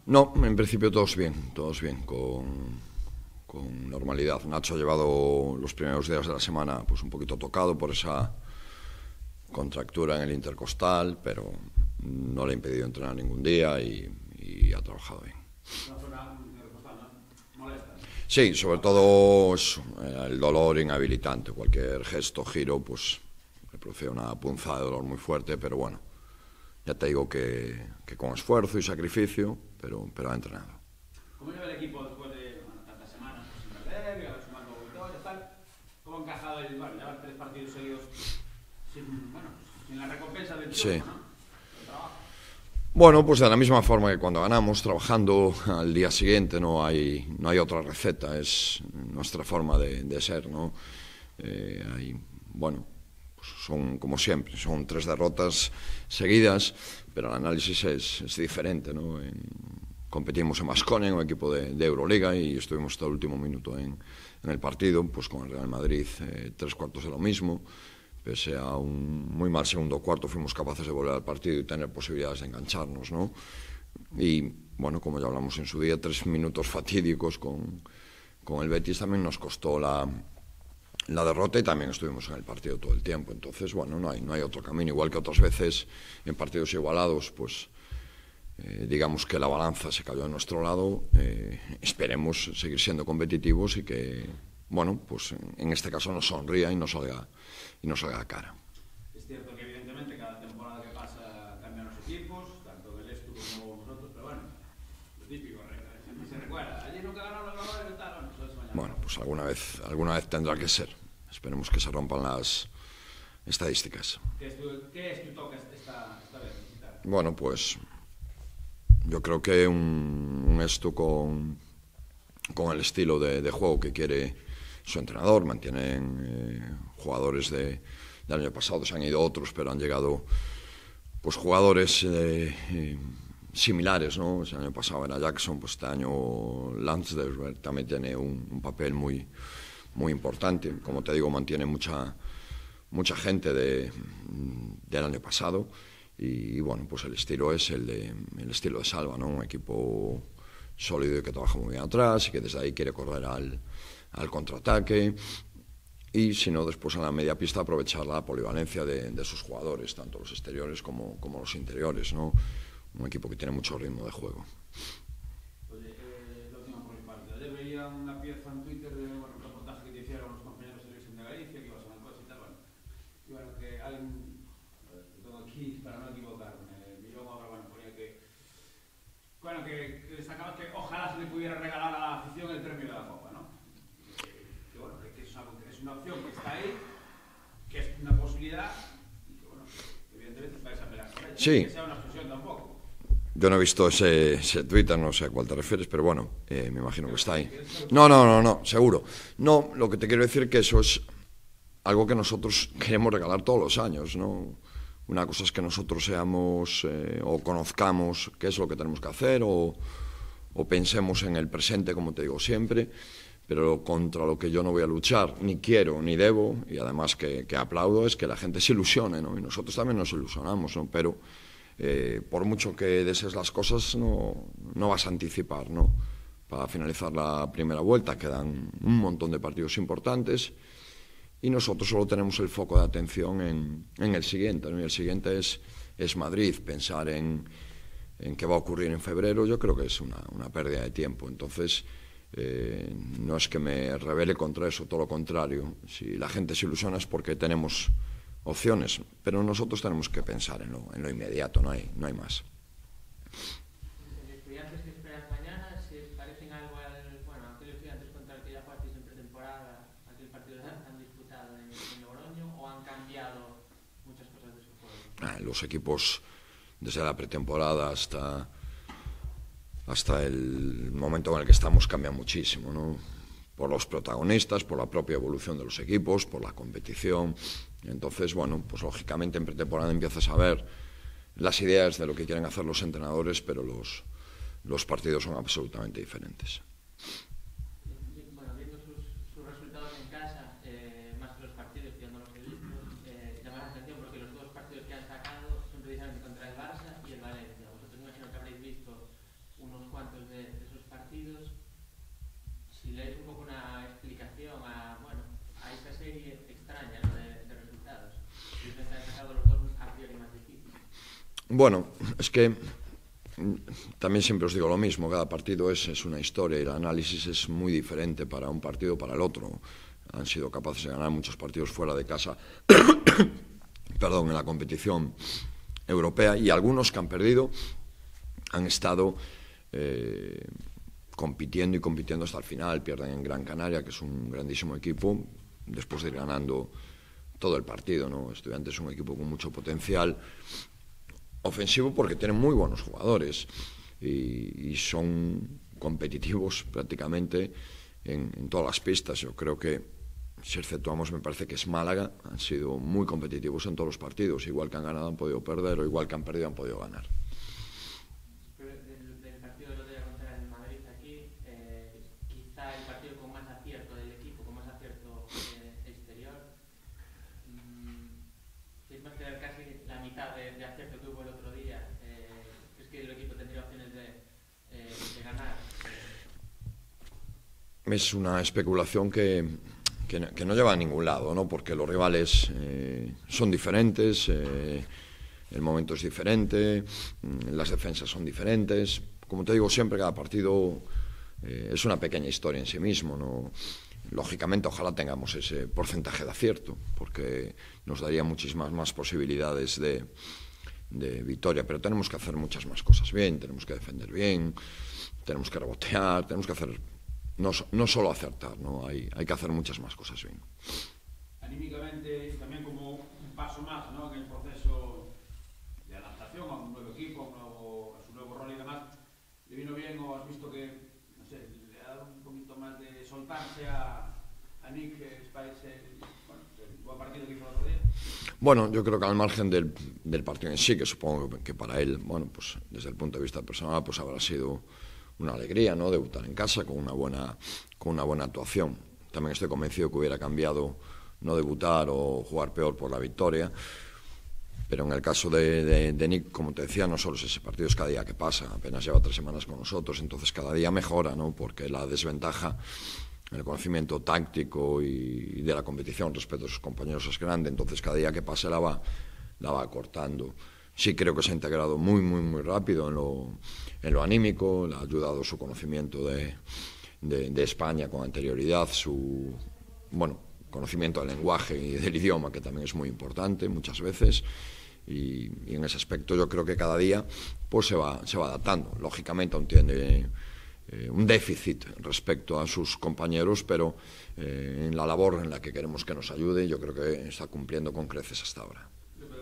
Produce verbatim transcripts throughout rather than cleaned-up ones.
No, en principio todos bien, todos bien, con, con normalidad. Nacho ha llevado los primeros días de la semana pues un poquito tocado por esa contractura en el intercostal, pero no le ha impedido entrenar ningún día y, y ha trabajado bien. Sí, sobre todo eso, el dolor inhabilitante. Cualquier gesto, giro, pues me produce una punzada de dolor muy fuerte, pero bueno, ya te digo que, que con esfuerzo y sacrificio, pero, pero ha entrenado. ¿Cómo lleva el equipo después de bueno, tantas semanas pues, sin perder, y haber sumado victorias, tal? ¿Cómo ha encajado el, bueno, llevar tres partidos seguidos sin, bueno, sin la recompensa del triunfo, Sí. ¿no? El trabajo. Bueno, pues de la misma forma que cuando ganamos, trabajando al día siguiente, no hay, no hay otra receta, es nuestra forma de, de ser, ¿no? Eh, hay, bueno, pues son como siempre, son tres derrotas seguidas, pero el análisis es, es diferente, ¿no? En, competimos en Baskonia, en un equipo de, de Euroliga, y estuvimos hasta el último minuto en, en el partido, pues con el Real Madrid, eh, tres cuartos de lo mismo. Pese a un muy mal segundo cuarto, fuimos capaces de volver al partido y tener posibilidades de engancharnos, ¿no? Y, bueno, como ya hablamos en su día, tres minutos fatídicos con, con el Betis también nos costó la, la derrota, y también estuvimos en el partido todo el tiempo. Entonces, bueno, no hay, no hay otro camino. Igual que otras veces en partidos igualados, pues eh, digamos que la balanza se cayó a nuestro lado. Eh, esperemos seguir siendo competitivos y que, bueno, pues en este caso nos sonría y nos salga, y nos salga a cara. Es cierto que evidentemente cada temporada que pasa cambian los equipos, tanto del Estu como nosotros, pero bueno, lo típico, siempre se recuerda. Allí nunca ganaron los valores y tal, bueno, eso es mañana. Bueno, pues alguna vez, alguna vez tendrá que ser. Esperemos que se rompan las estadísticas. ¿Qué es tu, qué es tu toque esta, esta vez? Bueno, pues yo creo que un, un Estu con, con el estilo de, de juego que quiere su entrenador. Mantienen eh, jugadores de, del año pasado, se han ido otros, pero han llegado pues jugadores eh, eh, similares, ¿no? El año pasado era Jackson, pues este año Lansdale también tiene un, un papel muy, muy importante. Como te digo, mantiene mucha, mucha gente de, del año pasado. Y, y bueno, pues el estilo es el, de, el estilo de Salva, ¿no? Un equipo sólido y que trabaja muy bien atrás y que desde ahí quiere correr al, al contraataque, y si no, después en la media pista aprovechar la polivalencia de, de sus jugadores, tanto los exteriores como, como los interiores, ¿no? Un equipo que tiene mucho ritmo de juego. Oye, eh, la última por mi parte. Ayer veía una pieza en Twitter de bueno, un reportaje que te hicieron los compañeros de Televisión de Galicia, que ibas en el coche y tal, bueno. Y bueno, que alguien, lo tengo aquí para no equivocarme, Millón ahora, bueno, ponía que, bueno, que, que destacaba que ojalá se le pudiera regalar a la afición el premio de la Copa, ¿no? Que, que bueno, que es, algo, que es una opción que está ahí, que es una posibilidad, y que bueno, que evidentemente vais a pelear por ella. Sí. Que sea una obsesión tampoco. Yo no he visto ese, ese Twitter, no sé a cuál te refieres, pero bueno, eh, me imagino que está ahí. No, no, no, no, seguro. No, lo que te quiero decir es que eso es algo que nosotros queremos regalar todos los años, ¿no? Una cosa es que nosotros seamos eh, o conozcamos qué es lo que tenemos que hacer, o, o pensemos en el presente, como te digo siempre, pero contra lo que yo no voy a luchar, ni quiero, ni debo, y además que, que aplaudo, es que la gente se ilusione, ¿no? Y nosotros también nos ilusionamos, ¿no? Pero eh, por mucho que desees las cosas, no, no vas a anticipar, ¿no? Para finalizar la primera vuelta quedan un montón de partidos importantes, y nosotros solo tenemos el foco de atención en, en el siguiente, ¿no? Y el siguiente es, es Madrid. Pensar en, en qué va a ocurrir en febrero, yo creo que es una, una pérdida de tiempo. Entonces, eh, no es que me rebele contra eso, todo lo contrario. Si la gente se ilusiona es porque tenemos opciones, pero nosotros tenemos que pensar en lo, en lo inmediato, no hay, no hay más. ¿Los estudiantes que esperas mañana se parecen algo al, bueno, a aquellos estudiantes contra el que ya jugasteis en pretemporada, aquel partido tan disputado en, en Logroño, o han cambiado muchas cosas de su juego? Ah, los equipos, desde la pretemporada hasta, hasta el momento en el que estamos, cambian muchísimo, ¿no? Por los protagonistas, por la propia evolución de los equipos, por la competición. Entonces, bueno, pues lógicamente en pretemporada empiezas a ver las ideas de lo que quieren hacer los entrenadores, pero los, los partidos son absolutamente diferentes. Bueno, viendo sus, sus resultados en casa, eh, más que los partidos, que yo no los he visto, eh, llama la atención porque los dos partidos que han sacado son precisamente contra el Barça y el Valencia. Vosotros imagino que habréis visto unos cuantos Bueno, es que también siempre os digo lo mismo, cada partido es, es una historia y el análisis es muy diferente para un partido o para el otro. Han sido capaces de ganar muchos partidos fuera de casa, perdón, en la competición europea, y algunos que han perdido han estado eh, compitiendo y compitiendo hasta el final. Pierden en Gran Canaria, que es un grandísimo equipo, después de ir ganando todo el partido, ¿no? Estudiantes es un equipo con mucho potencial ofensivo porque tienen muy buenos jugadores y, y son competitivos prácticamente en, en todas las pistas. Yo creo que, si exceptuamos, me parece que es Málaga, han sido muy competitivos en todos los partidos. Igual que han ganado han podido perder, o igual que han perdido han podido ganar. Pero del, del partido del otro día contra el Madrid aquí, eh, quizá el partido con más acierto del equipo, con más acierto eh, exterior, mmm, es más que casi la mitad de, de acierto que hubo el otro día. Eh, ¿Crees que el equipo tendría opciones de, eh, de ganar? Es una especulación que, que, que no lleva a ningún lado, ¿no? Porque los rivales eh, son diferentes, eh, el momento es diferente, las defensas son diferentes. Como te digo siempre, cada partido eh, es una pequeña historia en sí mismo, ¿no? Lógicamente, ojalá tengamos ese porcentaje de acierto, porque nos daría muchísimas más posibilidades de, de victoria, pero tenemos que hacer muchas más cosas bien, tenemos que defender bien, tenemos que rebotear, tenemos que hacer... No, no solo acertar, ¿no? Hay, hay que hacer muchas más cosas bien. Anímicamente, también como un paso más, ¿no?, en el proceso de adaptación a un nuevo equipo, a, un nuevo, a su nuevo rol y demás, ¿le vino bien o has visto que, no sé, le ha dado un poquito más de soltarse a, a Nick Spice, bueno, el buen partido que hizo el otro día? Bueno, yo creo que al margen del, del partido en sí, que supongo que para él, bueno, pues desde el punto de vista personal, pues habrá sido una alegría, ¿no?, debutar en casa con una buena, con una buena actuación. También estoy convencido que hubiera cambiado no debutar o jugar peor por la victoria, pero en el caso de, de, de Nick, como te decía, no solo es ese partido, es cada día que pasa. Apenas lleva tres semanas con nosotros, entonces cada día mejora, ¿no?, porque la desventaja, el conocimiento táctico y, y de la competición respecto a sus compañeros es grande, entonces cada día que pasa la va, la va acortando. Sí creo que se ha integrado muy, muy, muy rápido en lo, en lo anímico, le ha ayudado su conocimiento de, de, de España con anterioridad, su, bueno, conocimiento del lenguaje y del idioma, que también es muy importante muchas veces, y, y en ese aspecto yo creo que cada día pues se va, se va adaptando. Lógicamente aún tiene eh, un déficit respecto a sus compañeros, pero eh, en la labor en la que queremos que nos ayude, yo creo que está cumpliendo con creces hasta ahora.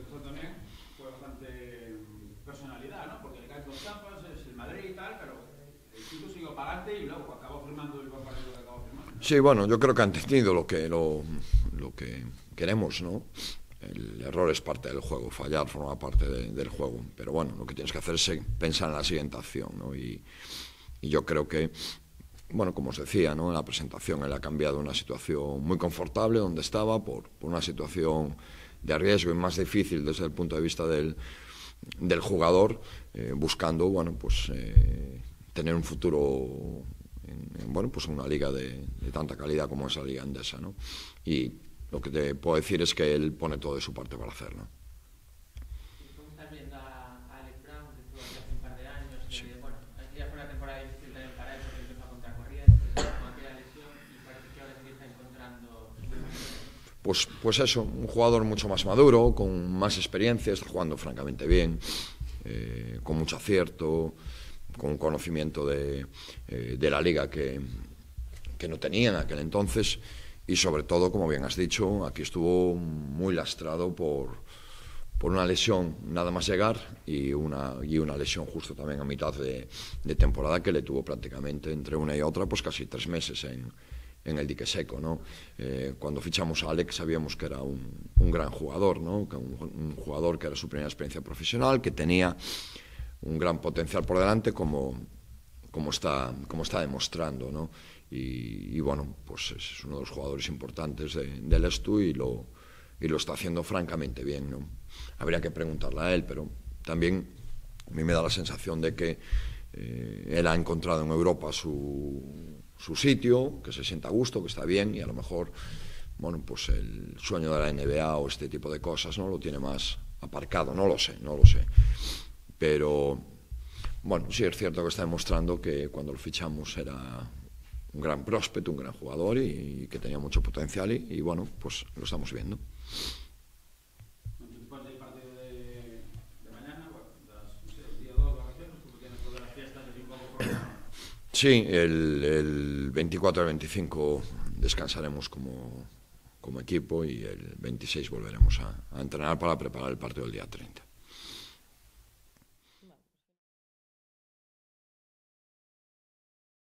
Y luego acabó firmando el partido que acabó firmando. Sí, bueno, yo creo que han entendido lo que, lo, lo que queremos, ¿no? El error es parte del juego, fallar forma parte de, del juego, pero bueno, lo que tienes que hacer es pensar en la siguiente acción, ¿no? Y, y yo creo que, bueno, como os decía, ¿no?, en la presentación él ha cambiado una situación muy confortable donde estaba por, por una situación de riesgo y más difícil desde el punto de vista del, del jugador, eh, buscando, bueno, pues... Eh, tener un futuro en, en, bueno, pues en una liga de, de tanta calidad como es la Liga Endesa, ¿no? Y lo que te puedo decir es que él pone todo de su parte para hacerlo. ¿Cómo estás viendo a Alex Brown, que estuvo aquí hace un par de años? Sí. Que, bueno, ya fue una temporada difícil también para él porque empezó a contracorriente, con aquella lesión, y parece que ahora sí está encontrando... Pues, pues eso, un jugador mucho más maduro, con más experiencia, está jugando francamente bien, eh, con mucho acierto, con un conocimiento de, eh, de la liga que, que no tenía en aquel entonces, y sobre todo, como bien has dicho, aquí estuvo muy lastrado por, por una lesión nada más llegar y una, y una lesión justo también a mitad de, de temporada que le tuvo prácticamente entre una y otra pues casi tres meses en, en el dique seco, ¿no? Eh, cuando fichamos a Alex sabíamos que era un, un gran jugador, ¿no? Que un, un jugador que era su primera experiencia profesional, que tenía un gran potencial por delante, como, como, está, como está demostrando, ¿no? Y, y bueno, pues es uno de los jugadores importantes de, del Estu y lo, y lo está haciendo francamente bien, ¿no? Habría que preguntarle a él, pero también a mí me da la sensación de que eh, él ha encontrado en Europa su, su sitio, que se sienta a gusto, que está bien, y a lo mejor, bueno, pues el sueño de la N B A o este tipo de cosas, ¿no?, lo tiene más, aparcado, no lo sé, no lo sé. Pero, bueno, sí es cierto que está demostrando que cuando lo fichamos era un gran prospecto, un gran jugador y, y que tenía mucho potencial y, y, bueno, pues lo estamos viendo. Después del partido de, de mañana, bueno, las, no sé, el día dos vacaciones, porque tienes todas las fiestas así un poco por... Sí, el, el veinticuatro y el veinticinco descansaremos como, como equipo y el veintiséis volveremos a, a entrenar para preparar el partido del día treinta.